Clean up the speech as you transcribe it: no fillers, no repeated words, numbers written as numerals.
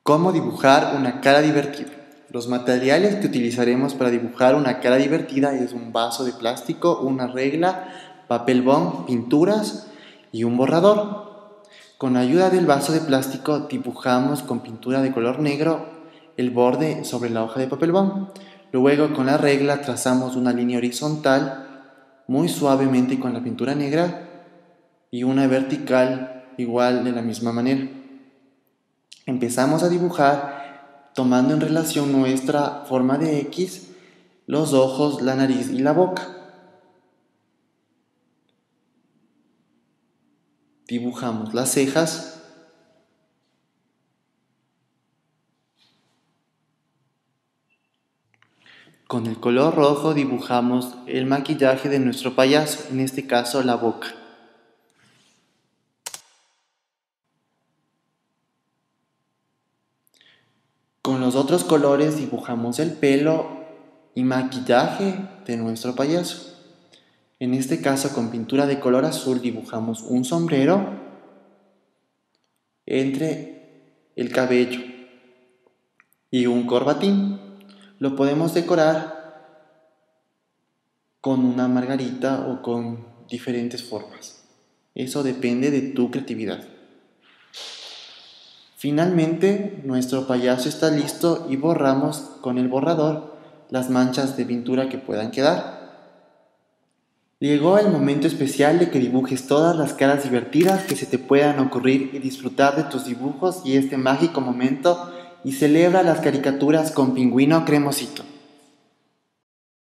¿Cómo dibujar una cara divertida? Los materiales que utilizaremos para dibujar una cara divertida es un vaso de plástico, una regla, papel bond, pinturas y un borrador. Con ayuda del vaso de plástico dibujamos con pintura de color negro el borde sobre la hoja de papel bond. Luego con la regla trazamos una línea horizontal muy suavemente con la pintura negra y una vertical igual de la misma manera. Empezamos a dibujar tomando en relación nuestra forma de X, los ojos, la nariz y la boca. Dibujamos las cejas. Con el color rojo dibujamos el maquillaje de nuestro payaso, en este caso la boca. Con los otros colores dibujamos el pelo y maquillaje de nuestro payaso. En este caso, con pintura de color azul dibujamos un sombrero entre el cabello y un corbatín. Lo podemos decorar con una margarita o con diferentes formas. Eso depende de tu creatividad. Finalmente, nuestro payaso está listo y borramos con el borrador las manchas de pintura que puedan quedar. Llegó el momento especial de que dibujes todas las caras divertidas que se te puedan ocurrir y disfrutar de tus dibujos y este mágico momento y celebra las caricaturas con Pingüino Cremosito.